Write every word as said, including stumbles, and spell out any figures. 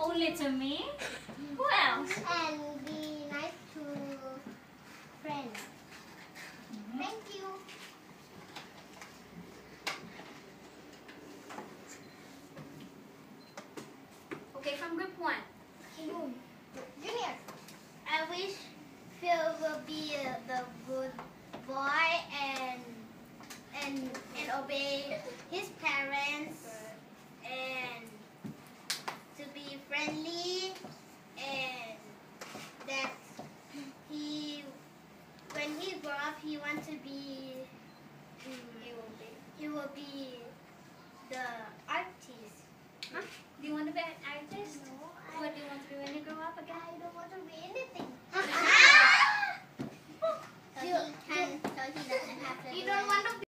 Only to me? Who else? And be nice to friends. Mm-hmm. Thank you. Okay, from group one. Junior. I wish Phil will be the good boy and and and obey his parents and to be friendly and that he when he grow up he want to be he will be he will be the artist. Huh? Do you want to be an